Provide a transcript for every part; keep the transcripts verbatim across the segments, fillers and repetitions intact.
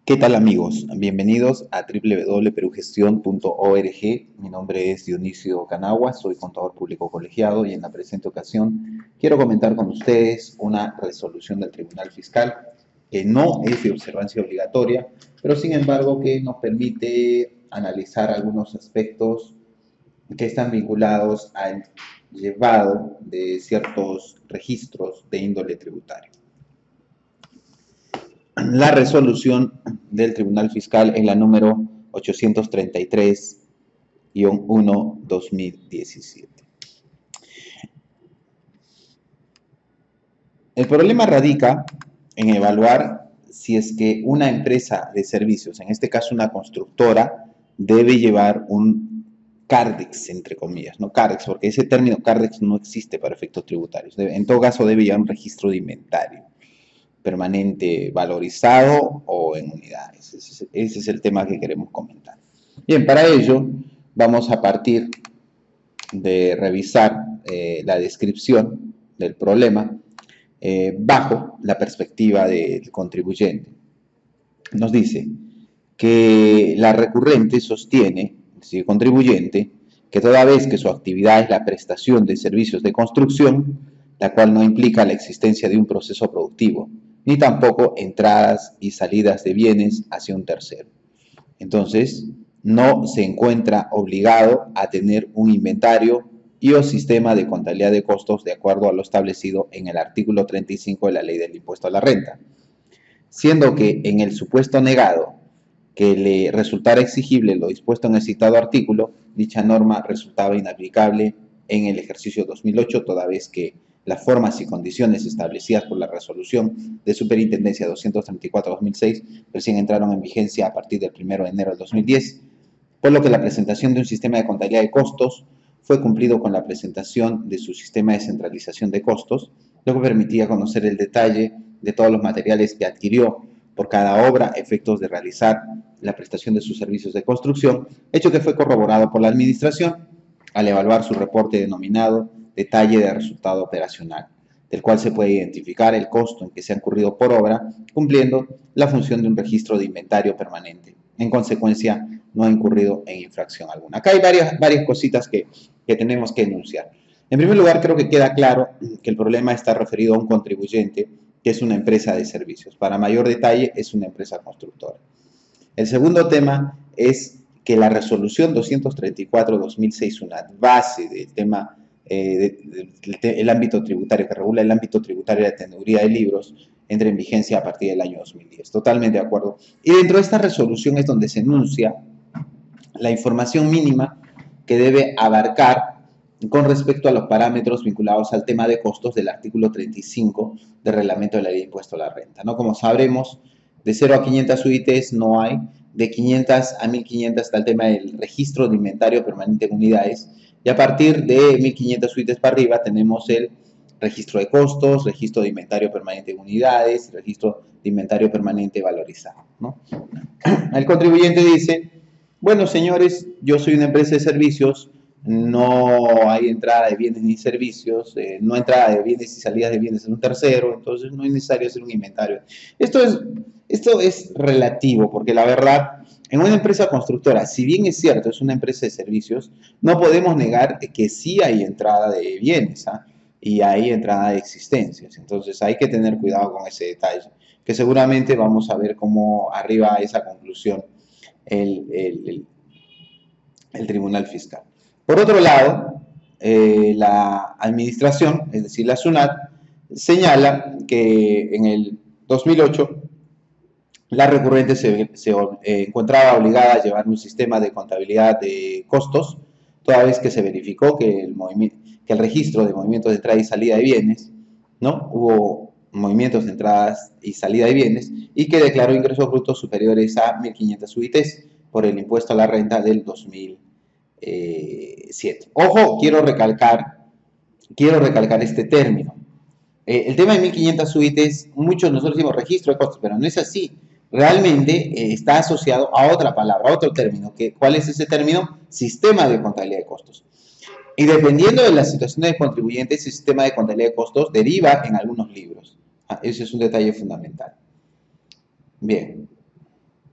¿Qué tal amigos? Bienvenidos a w w w punto perugestión punto org. Mi nombre es Dionisio Canagua, soy contador público colegiado y en la presente ocasión quiero comentar con ustedes una resolución del Tribunal Fiscal que no es de observancia obligatoria, pero sin embargo que nos permite analizar algunos aspectos que están vinculados al llevado de ciertos registros de índole tributario. La resolución del Tribunal Fiscal es la número ochocientos treinta y tres guión uno guión dos mil diecisiete. El problema radica en evaluar si es que una empresa de servicios, en este caso una constructora, debe llevar un CARDEX, entre comillas, no CARDEX, porque ese término CARDEX no existe para efectos tributarios. En todo caso, debe llevar un registro de inventario permanente valorizado o en unidades. Ese es, ese es el tema que queremos comentar. Bien, para ello vamos a partir de revisar eh, la descripción del problema eh, bajo la perspectiva del contribuyente. Nos dice que la recurrente sostiene, es decir, contribuyente, que toda vez que su actividad es la prestación de servicios de construcción, la cual no implica la existencia de un proceso productivo, ni tampoco entradas y salidas de bienes hacia un tercero. Entonces, no se encuentra obligado a tener un inventario y o sistema de contabilidad de costos de acuerdo a lo establecido en el artículo treinta y cinco de la Ley del Impuesto a la Renta, siendo que en el supuesto negado que le resultara exigible lo dispuesto en el citado artículo, dicha norma resultaba inaplicable en el ejercicio dos mil ocho, toda vez que las formas y condiciones establecidas por la resolución de Superintendencia doscientos treinta y cuatro guión dos mil seis recién entraron en vigencia a partir del primero de enero del dos mil diez, por lo que la presentación de un sistema de contabilidad de costos fue cumplido con la presentación de su sistema de centralización de costos, lo que permitía conocer el detalle de todos los materiales que adquirió por cada obra, efectos de realizar la prestación de sus servicios de construcción, hecho que fue corroborado por la Administración al evaluar su reporte denominado detalle de resultado operacional, del cual se puede identificar el costo en que se ha incurrido por obra, cumpliendo la función de un registro de inventario permanente. En consecuencia, no ha incurrido en infracción alguna. Acá hay varias, varias cositas que, que tenemos que enunciar. En primer lugar, creo que queda claro que el problema está referido a un contribuyente que es una empresa de servicios. Para mayor detalle, es una empresa constructora. El segundo tema es que la resolución doscientos treinta y cuatro guión dos mil seis, una base del tema Eh, de, de, de, el ámbito tributario, que regula el ámbito tributario de la teneduría de libros, entra en vigencia a partir del año dos mil diez. Totalmente de acuerdo. Y dentro de esta resolución es donde se enuncia la información mínima que debe abarcar con respecto a los parámetros vinculados al tema de costos del artículo treinta y cinco del reglamento de la ley de impuesto a la renta, ¿no? Como sabremos, de cero a quinientas U I Ts no hay, de quinientas a mil quinientas está el tema del registro de inventario permanente en unidades, y a partir de mil quinientas U I Ts para arriba tenemos el registro de costos, registro de inventario permanente en unidades, registro de inventario permanente valorizado, ¿no? El contribuyente dice, bueno, señores, yo soy una empresa de servicios, no hay entrada de bienes ni servicios, eh, no entrada de bienes y salidas de bienes en un tercero, entonces no es necesario hacer un inventario. Esto es, esto es relativo, porque la verdad, en una empresa constructora, si bien es cierto, es una empresa de servicios, no podemos negar que sí hay entrada de bienes, ¿ah? Y hay entrada de existencias. Entonces hay que tener cuidado con ese detalle, que seguramente vamos a ver cómo arriba a esa conclusión el, el, el, el Tribunal Fiscal. Por otro lado, eh, la Administración, es decir, la SUNAT, señala que en el dos mil ocho la recurrente se, se eh, encontraba obligada a llevar un sistema de contabilidad de costos, toda vez que se verificó que el, que el registro de movimientos de entrada y salida de bienes, ¿no? Hubo movimientos de entradas y salida de bienes, y que declaró ingresos brutos superiores a mil quinientas U I Ts por el impuesto a la renta del dos mil siete. Ojo, quiero recalcar, quiero recalcar este término. Eh, el tema de mil quinientas U I Ts, muchos nosotros decimos registro de costos, pero no es así. Realmente eh, está asociado a otra palabra, a otro término. Que, ¿cuál es ese término? Sistema de contabilidad de costos. Y dependiendo de la situación del contribuyente, ese sistema de contabilidad de costos deriva en algunos libros. Ah, ese es un detalle fundamental. Bien.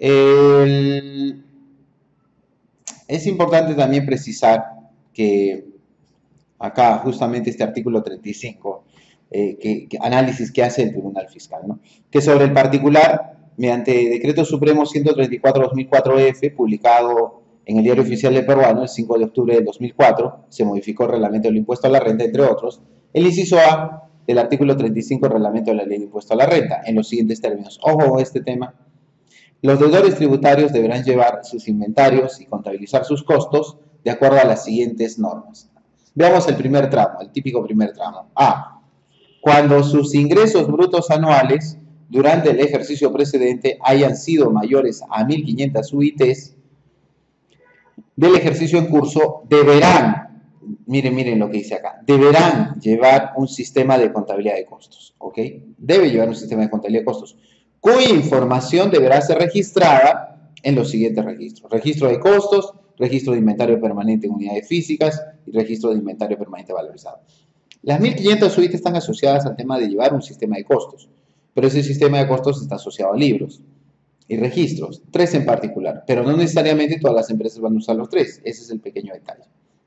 El, es importante también precisar que acá justamente este artículo treinta y cinco, eh, que, que análisis que hace el Tribunal Fiscal, ¿no? Que sobre el particular, mediante Decreto Supremo ciento treinta y cuatro guión dos mil cuatro F, publicado en el Diario Oficial del Peruano el cinco de octubre del dos mil cuatro, se modificó el reglamento del impuesto a la renta, entre otros, el inciso A del artículo treinta y cinco del reglamento de la ley de impuesto a la renta, en los siguientes términos. Ojo a este tema. Los deudores tributarios deberán llevar sus inventarios y contabilizar sus costos de acuerdo a las siguientes normas. Veamos el primer tramo, el típico primer tramo. A. Cuando sus ingresos brutos anuales durante el ejercicio precedente hayan sido mayores a mil quinientas U I Ts del ejercicio en curso, deberán, miren, miren lo que dice acá, deberán llevar un sistema de contabilidad de costos, ¿ok? Debe llevar un sistema de contabilidad de costos, cuya información deberá ser registrada en los siguientes registros. Registro de costos, registro de inventario permanente en unidades físicas y registro de inventario permanente valorizado. Las mil quinientas U I T están asociadas al tema de llevar un sistema de costos, pero ese sistema de costos está asociado a libros y registros, tres en particular, pero no necesariamente todas las empresas van a usar los tres. Ese es el pequeño detalle.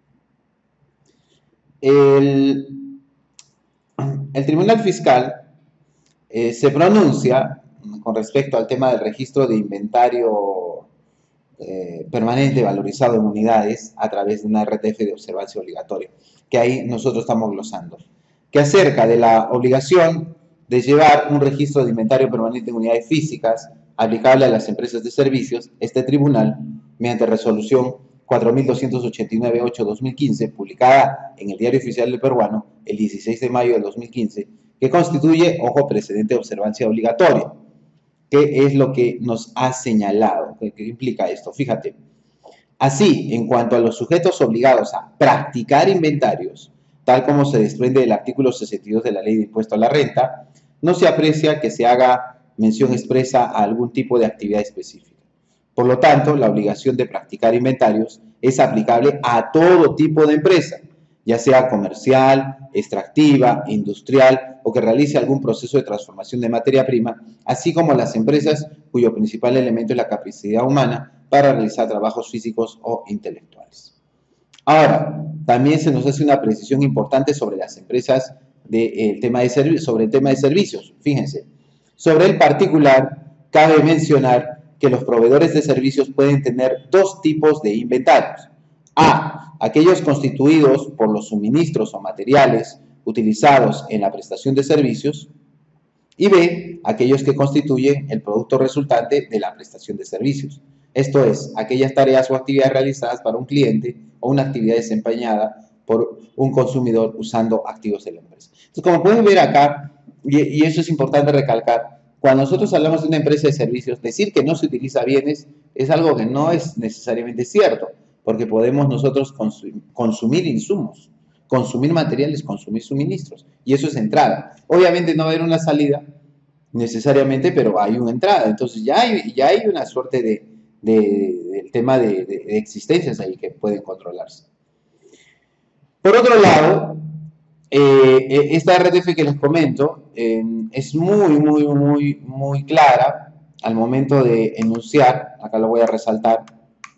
El, el Tribunal Fiscal eh, se pronuncia con respecto al tema del registro de inventario eh, permanente valorizado en unidades a través de una R T F de observancia obligatoria, que ahí nosotros estamos glosando, que acerca de la obligación de llevar un registro de inventario permanente en unidades físicas aplicable a las empresas de servicios. Este tribunal, mediante resolución cuatro mil doscientos ochenta y nueve punto ocho barra dos mil quince, publicada en el Diario Oficial del Peruano el dieciséis de mayo de dos mil quince, que constituye, ojo, precedente de observancia obligatoria. ¿Qué es lo que nos ha señalado? ¿Qué, qué implica esto? Fíjate. Así, en cuanto a los sujetos obligados a practicar inventarios, tal como se desprende del artículo sesenta y dos de la Ley de Impuesto a la Renta, no se aprecia que se haga mención expresa a algún tipo de actividad específica. Por lo tanto, la obligación de practicar inventarios es aplicable a todo tipo de empresa, ya sea comercial, extractiva, industrial o que realice algún proceso de transformación de materia prima, así como las empresas cuyo principal elemento es la capacidad humana para realizar trabajos físicos o intelectuales. Ahora, también se nos hace una precisión importante sobre las empresas de, eh, tema de sobre el tema de servicios. Fíjense, sobre el particular, cabe mencionar que los proveedores de servicios pueden tener dos tipos de inventarios. A, aquellos constituidos por los suministros o materiales utilizados en la prestación de servicios. Y B, aquellos que constituyen el producto resultante de la prestación de servicios. Esto es, aquellas tareas o actividades realizadas para un cliente o una actividad desempeñada por un consumidor usando activos de la empresa. Entonces, como pueden ver acá, y, y eso es importante recalcar, cuando nosotros hablamos de una empresa de servicios, decir que no se utiliza bienes es algo que no es necesariamente cierto, porque podemos nosotros consumir, consumir insumos, consumir materiales, consumir suministros, y eso es entrada. Obviamente no va a haber una salida necesariamente, pero hay una entrada, entonces ya hay, ya hay una suerte de, de, de, del tema de, de, de existencias ahí que pueden controlarse. Por otro lado, eh, esta R T F que les comento eh, es muy, muy, muy, muy clara al momento de enunciar, acá lo voy a resaltar,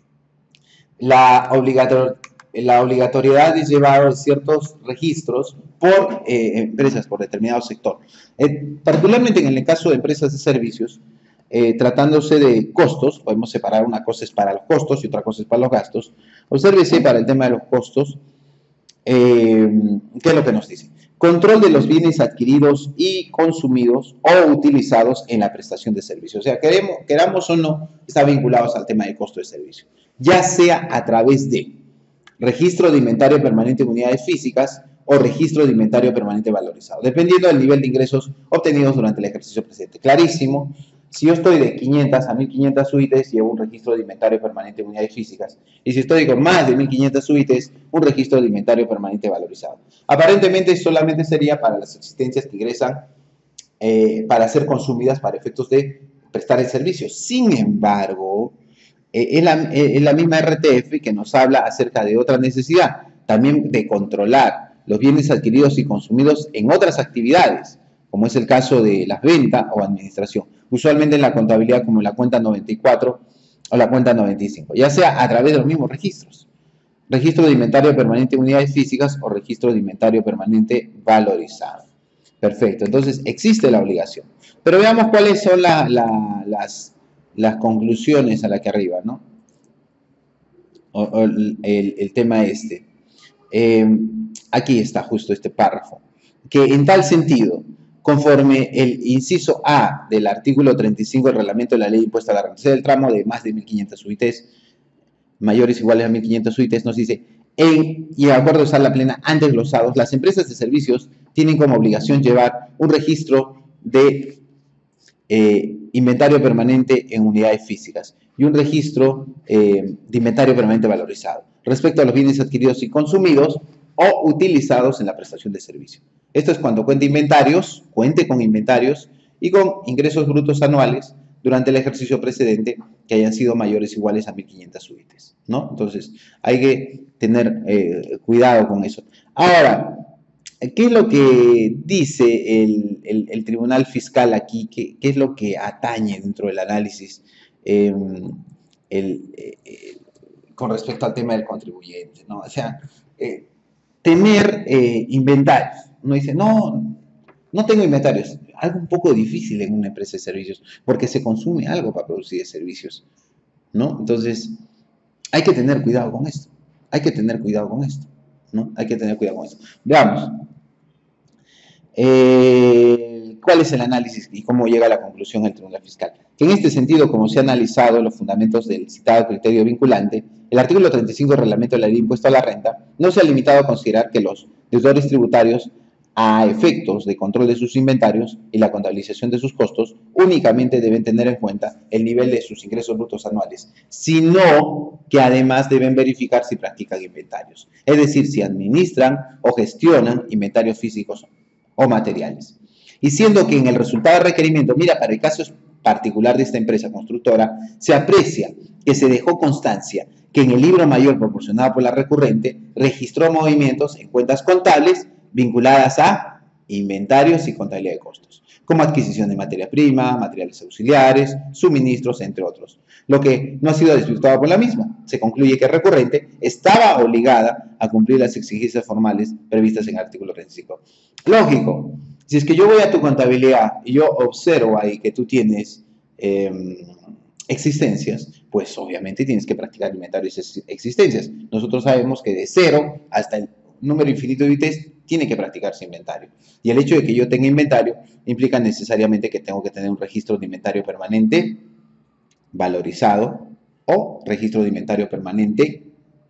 la, obligator la obligatoriedad de llevar ciertos registros por eh, empresas, por determinado sector. Eh, particularmente en el caso de empresas de servicios, eh, tratándose de costos, podemos separar una cosa es para los costos y otra cosa es para los gastos. Obsérvese para el tema de los costos, eh, ¿qué es lo que nos dice? Control de los bienes adquiridos y consumidos o utilizados en la prestación de servicios. O sea, queremos, queramos o no, está vinculados al tema de costo de servicio. Ya sea a través de registro de inventario permanente en unidades físicas o registro de inventario permanente valorizado, dependiendo del nivel de ingresos obtenidos durante el ejercicio presente. Clarísimo, si yo estoy de quinientas a mil quinientas U I Ts, llevo un registro de inventario permanente en unidades físicas. Y si estoy con más de mil quinientas U I Ts, un registro de inventario permanente valorizado. Aparentemente solamente sería para las existencias que ingresan eh, para ser consumidas para efectos de prestar el servicio. Sin embargo, eh, es, la, eh, es la misma R T F que nos habla acerca de otra necesidad, también de controlar los bienes adquiridos y consumidos en otras actividades, como es el caso de las ventas o administración. usualmente en la contabilidad como la cuenta noventa y cuatro o la cuenta noventa y cinco, ya sea a través de los mismos registros. Registro de inventario permanente en unidades físicas o registro de inventario permanente valorizado. Perfecto, entonces existe la obligación. Pero veamos cuáles son la, la, las, las conclusiones a la que arriba, ¿no? O, o el, el tema este. Eh, aquí está justo este párrafo. Que en tal sentido, conforme el inciso A del artículo treinta y cinco del reglamento de la ley impuesta a la renta del tramo de más de mil quinientas U I Ts, mayores o iguales a mil quinientas U I Ts, nos dice, en, y de acuerdo a la plena antes glosados, las empresas de servicios tienen como obligación llevar un registro de eh, inventario permanente en unidades físicas y un registro eh, de inventario permanente valorizado respecto a los bienes adquiridos y consumidos o utilizados en la prestación de servicio. Esto es cuando cuente inventarios, cuente con inventarios y con ingresos brutos anuales durante el ejercicio precedente que hayan sido mayores o iguales a mil quinientas U I Ts, ¿no? Entonces, hay que tener eh, cuidado con eso. Ahora, ¿qué es lo que dice el, el, el Tribunal Fiscal aquí? ¿Qué, qué es lo que atañe dentro del análisis eh, el, eh, con respecto al tema del contribuyente, ¿no? O sea, eh, tener eh, inventarios. Uno dice, no, no tengo inventarios. Algo un poco difícil en una empresa de servicios, porque se consume algo para producir servicios, ¿no? Entonces, hay que tener cuidado con esto. Hay que tener cuidado con esto, ¿no? Hay que tener cuidado con esto. Veamos. Eh, ¿Cuál es el análisis y cómo llega a la conclusión el Tribunal Fiscal? Que en este sentido, como se ha analizado los fundamentos del citado criterio vinculante, el artículo treinta y cinco del reglamento de la ley de impuesto a la renta no se ha limitado a considerar que los deudores tributarios, a efectos de control de sus inventarios y la contabilización de sus costos, únicamente deben tener en cuenta el nivel de sus ingresos brutos anuales, sino que además deben verificar si practican inventarios, es decir, si administran o gestionan inventarios físicos o materiales. Y siendo que en el resultado del requerimiento, mira, para el caso particular de esta empresa constructora, se aprecia que se dejó constancia que en el libro mayor proporcionado por la recurrente registró movimientos en cuentas contables vinculadas a inventarios y contabilidad de costos, como adquisición de materia prima, materiales auxiliares, suministros, entre otros, lo que no ha sido desvirtuado por la misma. Se concluye que el recurrente estaba obligada a cumplir las exigencias formales previstas en el artículo treinta y cinco. Lógico, si es que yo voy a tu contabilidad y yo observo ahí que tú tienes eh, existencias, pues obviamente tienes que practicar inventarios y existencias. Nosotros sabemos que de cero hasta el número infinito de U I Ts tiene que practicarse inventario. Y el hecho de que yo tenga inventario implica necesariamente que tengo que tener un registro de inventario permanente valorizado o registro de inventario permanente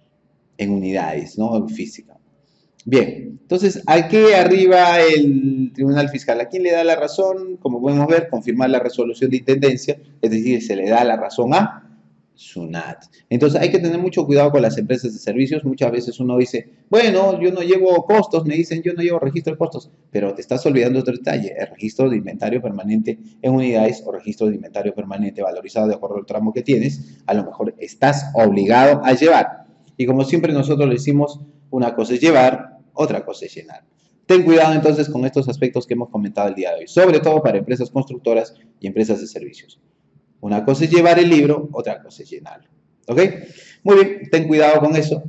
en unidades, ¿no? En física. Bien, entonces, aquí arriba el Tribunal Fiscal, ¿a quién le da la razón? Como podemos ver, confirmar la resolución de intendencia, es decir, se le da la razón a SUNAT. Entonces, hay que tener mucho cuidado con las empresas de servicios. Muchas veces uno dice, bueno, yo no llevo costos, me dicen, yo no llevo registro de costos, pero te estás olvidando otro detalle, el registro de inventario permanente en unidades o registro de inventario permanente valorizado de acuerdo al tramo que tienes, a lo mejor estás obligado a llevar. Y como siempre nosotros le decimos, una cosa es llevar, otra cosa es llenar. Ten cuidado entonces con estos aspectos que hemos comentado el día de hoy, sobre todo para empresas constructoras y empresas de servicios. Una cosa es llevar el libro, otra cosa es llenarlo. ¿Ok? Muy bien, ten cuidado con eso.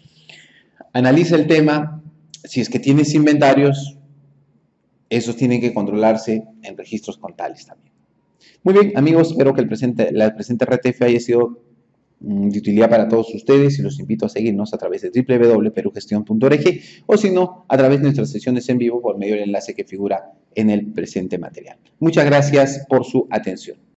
Analiza el tema. Si es que tienes inventarios, esos tienen que controlarse en registros contables también. Muy bien, amigos, espero que el presente, la presente R T F haya sido de utilidad para todos ustedes y los invito a seguirnos a través de w w w punto perugestión punto org o si no, a través de nuestras sesiones en vivo por medio del enlace que figura en el presente material. Muchas gracias por su atención.